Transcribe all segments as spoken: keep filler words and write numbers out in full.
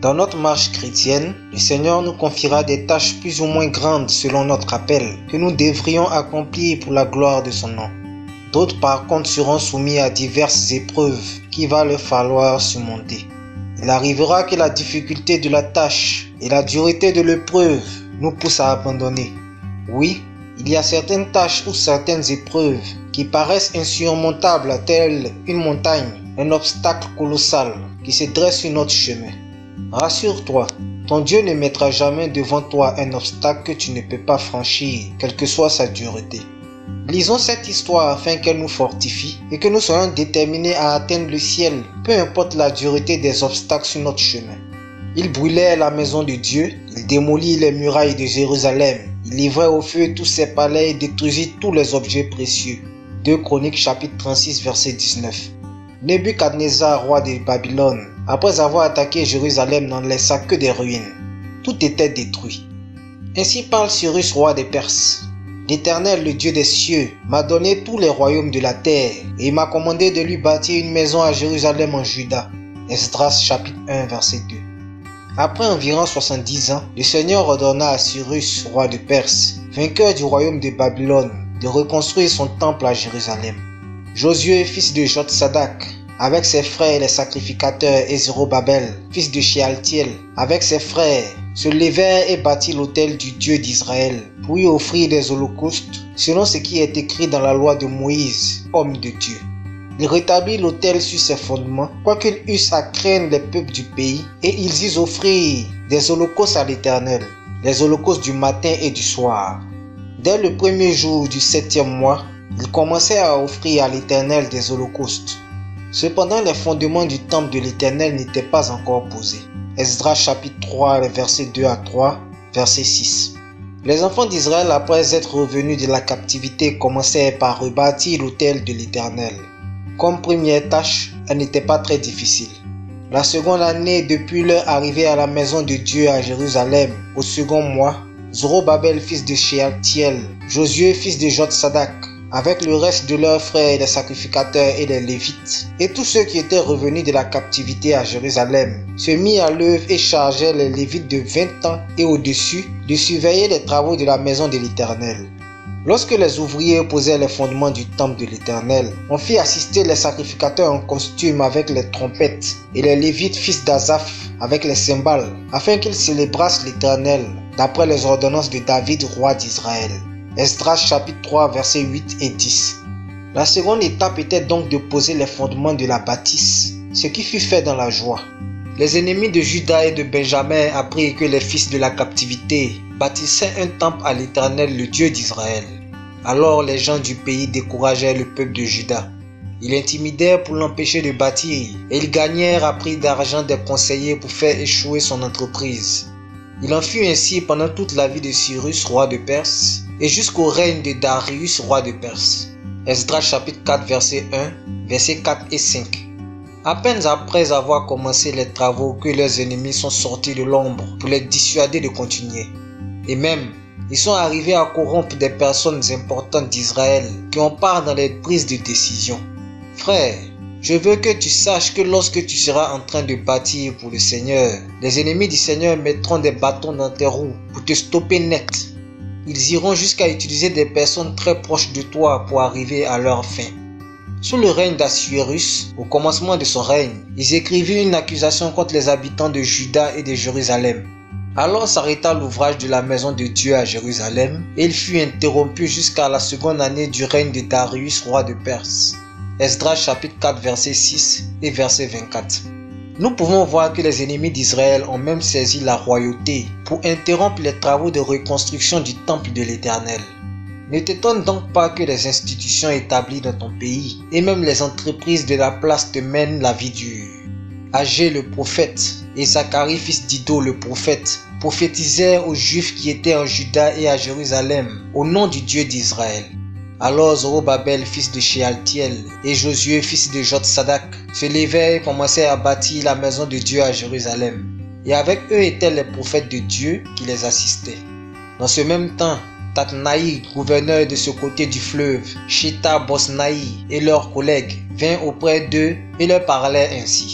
Dans notre marche chrétienne, le Seigneur nous confiera des tâches plus ou moins grandes selon notre appel que nous devrions accomplir pour la gloire de son nom. D'autres par contre seront soumis à diverses épreuves qu'il va leur falloir surmonter. Il arrivera que la difficulté de la tâche et la dureté de l'épreuve nous poussent à abandonner. Oui, il y a certaines tâches ou certaines épreuves qui paraissent insurmontables telles une montagne, un obstacle colossal qui se dresse sur notre chemin. Rassure-toi, ton Dieu ne mettra jamais devant toi un obstacle que tu ne peux pas franchir, quelle que soit sa dureté. Lisons cette histoire afin qu'elle nous fortifie et que nous soyons déterminés à atteindre le ciel, peu importe la dureté des obstacles sur notre chemin. Il brûlait la maison de Dieu, il démolit les murailles de Jérusalem, il livrait au feu tous ses palais et détruisit tous les objets précieux. deux Chroniques chapitre trente-six verset dix-neuf. Nebuchadnezzar, roi de Babylone, après avoir attaqué Jérusalem, n'en laissa que des ruines. Tout était détruit. Ainsi parle Cyrus, roi des Perses. L'Éternel, le Dieu des cieux, m'a donné tous les royaumes de la terre et il m'a commandé de lui bâtir une maison à Jérusalem en Juda. Esdras chapitre un verset deux. Après environ soixante-dix ans, le Seigneur ordonna à Cyrus, roi de Perse, vainqueur du royaume de Babylone, de reconstruire son temple à Jérusalem. Josué, fils de Jotsadak, avec ses frères les sacrificateurs, et Zérobabel, fils de Shealtiel, avec ses frères, se levèrent et bâtirent l'autel du Dieu d'Israël pour y offrir des holocaustes selon ce qui est écrit dans la loi de Moïse, homme de Dieu. Il rétablit l'autel sur ses fondements, quoiqu'ils eussent à craindre les peuples du pays, et ils y offrirent des holocaustes à l'Éternel, les holocaustes du matin et du soir. Dès le premier jour du septième mois, ils commençèrent à offrir à l'Éternel des holocaustes. Cependant, les fondements du temple de l'Éternel n'étaient pas encore posés. Esdras chapitre trois, versets deux à trois, verset six. Les enfants d'Israël, après être revenus de la captivité, commencèrent par rebâtir l'autel de l'Éternel. Comme première tâche, elle n'était pas très difficile. La seconde année depuis leur arrivée à la maison de Dieu à Jérusalem, au second mois, Zorobabel, fils de Shealtiel, Josué, fils de Jotsadak, avec le reste de leurs frères, les sacrificateurs et les Lévites, et tous ceux qui étaient revenus de la captivité à Jérusalem, se mirent à l'œuvre et chargèrent les Lévites de vingt ans et au-dessus de surveiller les travaux de la maison de l'Éternel. Lorsque les ouvriers posaient les fondements du temple de l'Éternel, on fit assister les sacrificateurs en costume avec les trompettes et les Lévites fils d'Azaph avec les cymbales, afin qu'ils célébrassent l'Éternel d'après les ordonnances de David, roi d'Israël. Esdras chapitre trois, versets huit et dix. La seconde étape était donc de poser les fondements de la bâtisse, ce qui fut fait dans la joie. Les ennemis de Juda et de Benjamin apprirent que les fils de la captivité bâtissaient un temple à l'Éternel, le Dieu d'Israël. Alors les gens du pays découragèrent le peuple de Juda. Ils l'intimidèrent pour l'empêcher de bâtir et ils gagnèrent à prix d'argent des conseillers pour faire échouer son entreprise. Il en fut ainsi pendant toute la vie de Cyrus, roi de Perse, et jusqu'au règne de Darius, roi de Perse. Esdras chapitre quatre, verset un, versets quatre et cinq. À peine après avoir commencé les travaux que leurs ennemis sont sortis de l'ombre pour les dissuader de continuer. Et même, ils sont arrivés à corrompre des personnes importantes d'Israël qui ont part dans les prises de décision. Frère, je veux que tu saches que lorsque tu seras en train de bâtir pour le Seigneur, les ennemis du Seigneur mettront des bâtons dans tes roues pour te stopper net. Ils iront jusqu'à utiliser des personnes très proches de toi pour arriver à leur fin. Sous le règne d'Assuérus, au commencement de son règne, ils écrivirent une accusation contre les habitants de Juda et de Jérusalem. Alors s'arrêta l'ouvrage de la maison de Dieu à Jérusalem et il fut interrompu jusqu'à la seconde année du règne de Darius, roi de Perse. Esdras chapitre quatre, verset six et verset vingt-quatre. Nous pouvons voir que les ennemis d'Israël ont même saisi la royauté pour interrompre les travaux de reconstruction du temple de l'Éternel. Ne t'étonne donc pas que les institutions établies dans ton pays et même les entreprises de la place te mènent la vie dure. Agé le prophète et Zacharie fils d'Ido le prophète prophétisèrent aux Juifs qui étaient en Juda et à Jérusalem au nom du Dieu d'Israël. Alors Zorobabel fils de Shealtiel et Josué fils de Jotsadak se levèrent et commencèrent à bâtir la maison de Dieu à Jérusalem. Et avec eux étaient les prophètes de Dieu qui les assistaient. Dans ce même temps, Tatnaï, gouverneur de ce côté du fleuve, Sheta Bosnaï et leurs collègues vinrent auprès d'eux et leur parlèrent ainsi.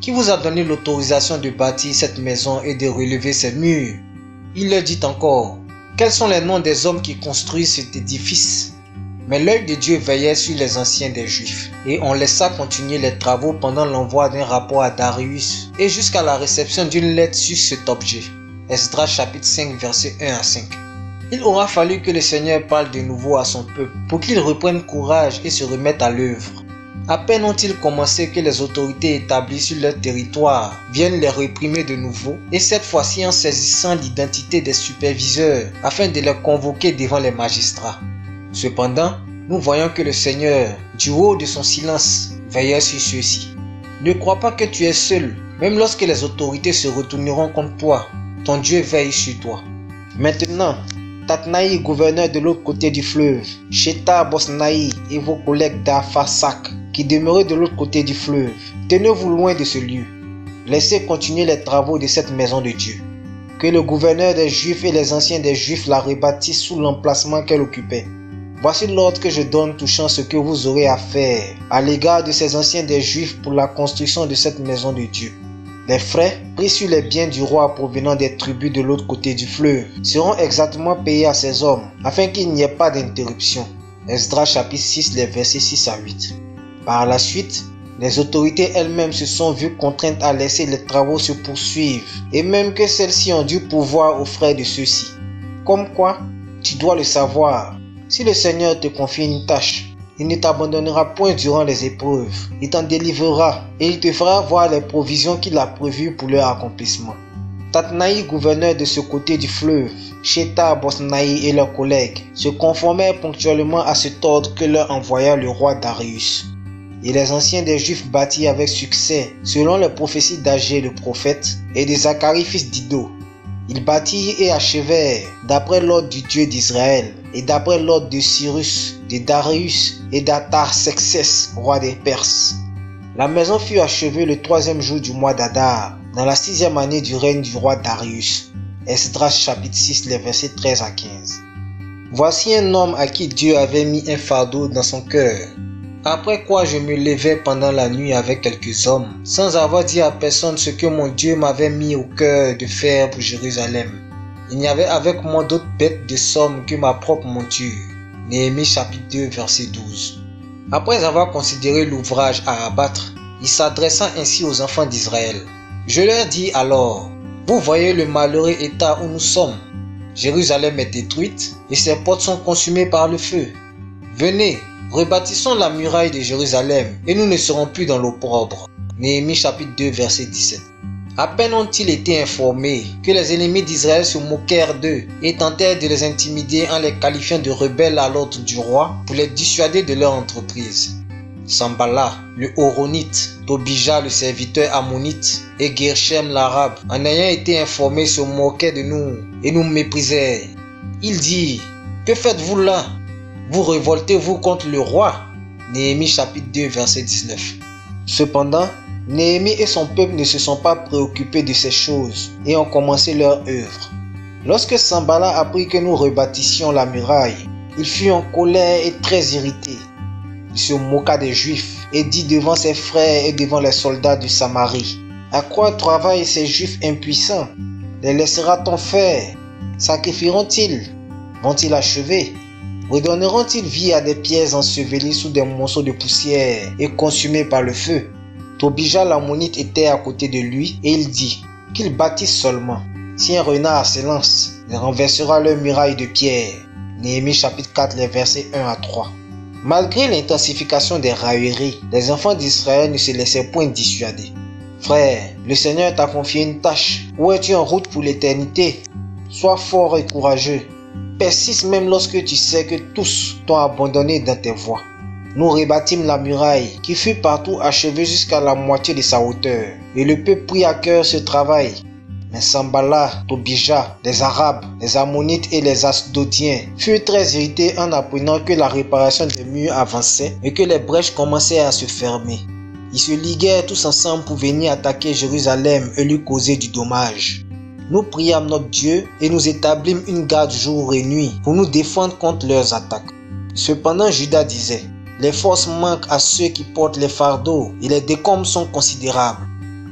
qui vous a donné l'autorisation de bâtir cette maison et de relever ses murs? Il leur dit encore, quels sont les noms des hommes qui construisent cet édifice? Mais l'œil de Dieu veillait sur les anciens des Juifs, et on laissa continuer les travaux pendant l'envoi d'un rapport à Darius et jusqu'à la réception d'une lettre sur cet objet. Esdras chapitre cinq versets un à cinq. Il aura fallu que le Seigneur parle de nouveau à son peuple pour qu'il reprenne courage et se remette à l'œuvre. À peine ont-ils commencé que les autorités établies sur leur territoire viennent les réprimer de nouveau, et cette fois-ci en saisissant l'identité des superviseurs afin de les convoquer devant les magistrats. Cependant, nous voyons que le Seigneur, du haut de son silence, veillait sur ceux-ci. Ne crois pas que tu es seul, même lorsque les autorités se retourneront contre toi, ton Dieu veille sur toi. Maintenant, Tatnaï, gouverneur de l'autre côté du fleuve, Shethar-bosnaï et vos collègues d'Apharsac, qui demeuraient de l'autre côté du fleuve, tenez-vous loin de ce lieu. Laissez continuer les travaux de cette maison de Dieu. Que le gouverneur des Juifs et les anciens des Juifs la rebâtissent sous l'emplacement qu'elle occupait. Voici l'ordre que je donne touchant ce que vous aurez à faire à l'égard de ces anciens des Juifs pour la construction de cette maison de Dieu. Les frais pris sur les biens du roi provenant des tribus de l'autre côté du fleuve seront exactement payés à ces hommes afin qu'il n'y ait pas d'interruption. Esdras chapitre six, les versets six à huit. Par la suite, les autorités elles-mêmes se sont vues contraintes à laisser les travaux se poursuivre et même que celles-ci ont dû pourvoir aux frais de ceux-ci. Comme quoi, tu dois le savoir, si le Seigneur te confie une tâche, il ne t'abandonnera point durant les épreuves, il t'en délivrera et il te fera voir les provisions qu'il a prévues pour leur accomplissement. Tatnaï, gouverneur de ce côté du fleuve, Shethar-bosnaï et leurs collègues se conformèrent ponctuellement à cet ordre que leur envoya le roi Darius. Et les anciens des Juifs bâtirent avec succès, selon les prophéties d'Agé le prophète et de Zacharie fils d'Iddo. Ils bâtirent et achevèrent d'après l'ordre du Dieu d'Israël et d'après l'ordre de Cyrus, de Darius et d'Artaxerxès, roi des Perses. La maison fut achevée le troisième jour du mois d'Adar, dans la sixième année du règne du roi Darius. Esdras chapitre six, les versets treize à quinze. Voici un homme à qui Dieu avait mis un fardeau dans son cœur. Après quoi je me levai pendant la nuit avec quelques hommes, sans avoir dit à personne ce que mon Dieu m'avait mis au cœur de faire pour Jérusalem. Il n'y avait avec moi d'autres bêtes de somme que ma propre monture. Néhémie chapitre deux, verset douze. Après avoir considéré l'ouvrage à abattre, il s'adressa ainsi aux enfants d'Israël. Je leur dis alors, vous voyez le malheureux état où nous sommes. Jérusalem est détruite et ses portes sont consumées par le feu. Venez, rebâtissons la muraille de Jérusalem et nous ne serons plus dans l'opprobre. Néhémie chapitre deux, verset dix-sept. À peine ont-ils été informés que les ennemis d'Israël se moquèrent d'eux et tentèrent de les intimider en les qualifiant de rebelles à l'ordre du roi pour les dissuader de leur entreprise. Sanballat, le Horonite, Tobija, le serviteur ammonite, et Geshem l'arabe, en ayant été informés, se moquaient de nous et nous méprisaient. Il dit, que faites-vous là? Vous révoltez-vous contre le roi? Néhémie chapitre deux, verset dix-neuf. Cependant, Néhémie et son peuple ne se sont pas préoccupés de ces choses et ont commencé leur œuvre. Lorsque Sanballat apprit que nous rebâtissions la muraille, il fut en colère et très irrité. Il se moqua des Juifs et dit devant ses frères et devant les soldats de Samarie, « À quoi travaillent ces Juifs impuissants? Les laissera-t-on faire? Sacrifieront-ils? Vont-ils achever? Redonneront-ils vie à des pierres ensevelies sous des monceaux de poussière et consumées par le feu? » Tobija l'ammonite était à côté de lui et il dit qu'ils bâtissent seulement. Si un renard s'élance, il renversera leur muraille de pierre. Néhémie chapitre quatre, les versets un à trois. Malgré l'intensification des railleries, les enfants d'Israël ne se laissaient point dissuader. Frère, le Seigneur t'a confié une tâche. Où es-tu en route pour l'éternité? Sois fort et courageux. Persiste même lorsque tu sais que tous t'ont abandonné dans tes voies. Nous rebâtîmes la muraille qui fut partout achevée jusqu'à la moitié de sa hauteur. Et le peuple prit à cœur ce travail. Mais Sanballat, Tobija, les Arabes, les Ammonites et les Asdodiens furent très irrités en apprenant que la réparation des murs avançait et que les brèches commençaient à se fermer. Ils se liguèrent tous ensemble pour venir attaquer Jérusalem et lui causer du dommage. Nous priâmes notre Dieu et nous établîmes une garde jour et nuit pour nous défendre contre leurs attaques. Cependant, Judas disait, les forces manquent à ceux qui portent les fardeaux et les décombres sont considérables.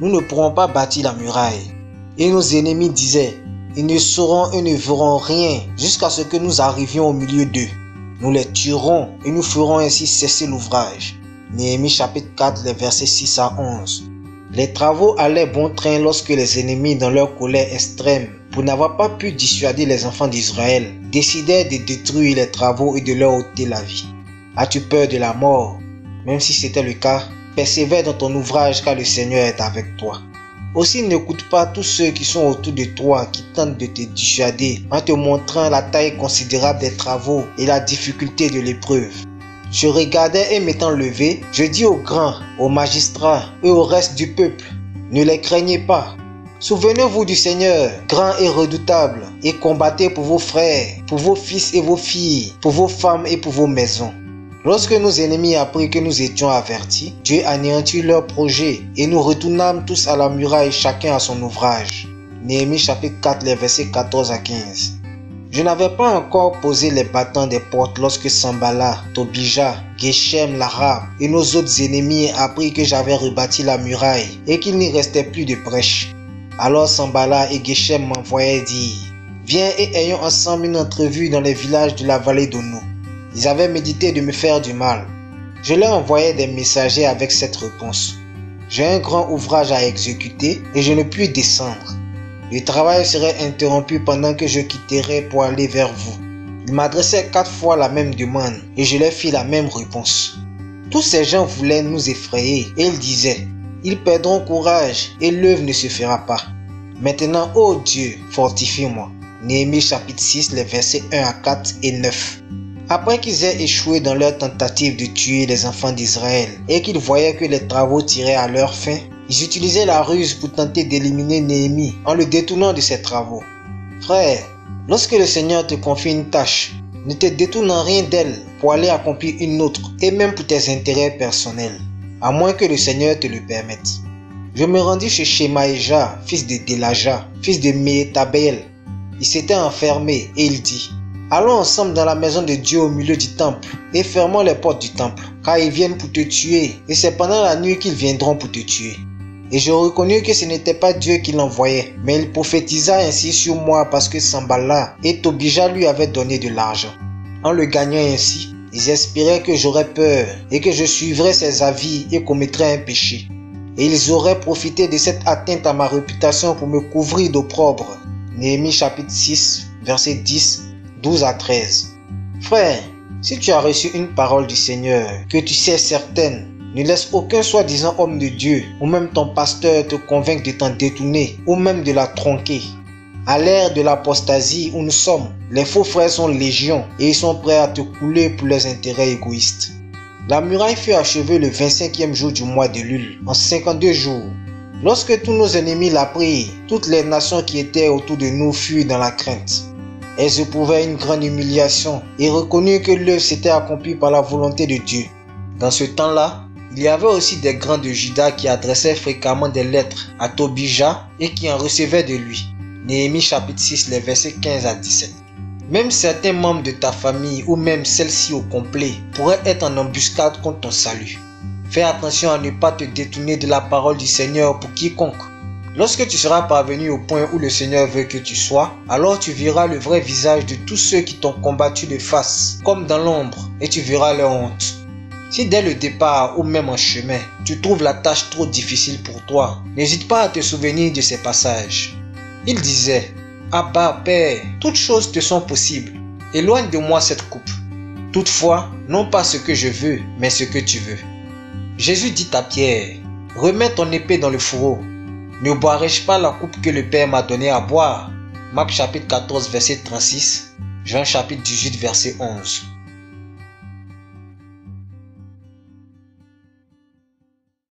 nous ne pourrons pas bâtir la muraille. Et nos ennemis disaient, ils ne sauront et ne verront rien jusqu'à ce que nous arrivions au milieu d'eux. Nous les tuerons et nous ferons ainsi cesser l'ouvrage. Néhémie chapitre quatre, les versets six à onze. Les travaux allaient bon train lorsque les ennemis, dans leur colère extrême, pour n'avoir pas pu dissuader les enfants d'Israël, décidèrent de détruire les travaux et de leur ôter la vie. As-tu peur de la mort? Même si c'était le cas, persévère dans ton ouvrage car le Seigneur est avec toi. Aussi n'écoute pas tous ceux qui sont autour de toi qui tentent de te dissuader en te montrant la taille considérable des travaux et la difficulté de l'épreuve. Je regardais et m'étant levé, je dis aux grands, aux magistrats et au reste du peuple, ne les craignez pas. Souvenez-vous du Seigneur, grand et redoutable, et combattez pour vos frères, pour vos fils et vos filles, pour vos femmes et pour vos maisons. Lorsque nos ennemis apprirent que nous étions avertis, Dieu anéantit leurs projets et nous retournâmes tous à la muraille, chacun à son ouvrage. Néhémie chapitre quatre, les versets quatorze à quinze. Je n'avais pas encore posé les battants des portes lorsque Sanballat, Tobija, Geshem, l'Arabe et nos autres ennemis apprirent que j'avais rebâti la muraille et qu'il n'y restait plus de brèche. Alors Sanballat et Geshem m'envoyaient dire, viens et ayons ensemble une entrevue dans les villages de la vallée d'Ono. Ils avaient médité de me faire du mal. Je leur envoyais des messagers avec cette réponse. J'ai un grand ouvrage à exécuter et je ne puis descendre. Le travail serait interrompu pendant que je quitterais pour aller vers vous. Ils m'adressaient quatre fois la même demande et je leur fis la même réponse. Tous ces gens voulaient nous effrayer et ils disaient, ils perdront courage et l'œuvre ne se fera pas. Maintenant, ô Dieu, fortifie-moi. Néhémie chapitre six, les versets un à quatre et neuf. Après qu'ils aient échoué dans leur tentative de tuer les enfants d'Israël et qu'ils voyaient que les travaux tiraient à leur fin, ils utilisaient la ruse pour tenter d'éliminer Néhémie en le détournant de ses travaux. Frère, lorsque le Seigneur te confie une tâche, ne te détourne en rien d'elle pour aller accomplir une autre et même pour tes intérêts personnels, à moins que le Seigneur te le permette. Je me rendis chez Shemaïja, fils de Delaja, fils de Mehétabel. Il s'était enfermé et il dit, allons ensemble dans la maison de Dieu au milieu du temple et fermons les portes du temple, car ils viennent pour te tuer et c'est pendant la nuit qu'ils viendront pour te tuer. Et je reconnus que ce n'était pas Dieu qui l'envoyait, mais il prophétisa ainsi sur moi parce que Sanballat et Tobija lui avaient donné de l'argent. En le gagnant ainsi, ils espéraient que j'aurais peur et que je suivrais ses avis et commettrais un péché. Et ils auraient profité de cette atteinte à ma réputation pour me couvrir d'opprobre. Néhémie chapitre six, versets dix, douze à treize. Frère, si tu as reçu une parole du Seigneur, que tu sais certaine, ne laisse aucun soi-disant homme de Dieu ou même ton pasteur te convaincre de t'en détourner ou même de la tronquer. À l'ère de l'apostasie où nous sommes, les faux frères sont légion et ils sont prêts à te couler pour leurs intérêts égoïstes. La muraille fut achevée le vingt-cinquième jour du mois de Lul, en cinquante-deux jours. Lorsque tous nos ennemis l'apprirent, toutes les nations qui étaient autour de nous furent dans la crainte. Elles éprouvaient une grande humiliation et reconnurent que l'œuvre s'était accomplie par la volonté de Dieu. Dans ce temps-là, il y avait aussi des grands de Juda qui adressaient fréquemment des lettres à Tobija et qui en recevaient de lui. Néhémie chapitre six, les versets quinze à dix-sept. Même certains membres de ta famille ou même celle-ci au complet pourraient être en embuscade contre ton salut. Fais attention à ne pas te détourner de la parole du Seigneur pour quiconque. Lorsque tu seras parvenu au point où le Seigneur veut que tu sois, alors tu verras le vrai visage de tous ceux qui t'ont combattu de face, comme dans l'ombre, et tu verras leur honte. Si dès le départ ou même en chemin, tu trouves la tâche trop difficile pour toi, n'hésite pas à te souvenir de ces passages. Il disait, « Abba, Père, toutes choses te sont possibles. Éloigne de moi cette coupe. Toutefois, non pas ce que je veux, mais ce que tu veux. » Jésus dit à Pierre, « Remets ton épée dans le fourreau. Ne boirai-je pas la coupe que le Père m'a donnée à boire ?» Marc chapitre quatorze, verset trente-six, Jean chapitre dix-huit, verset onze.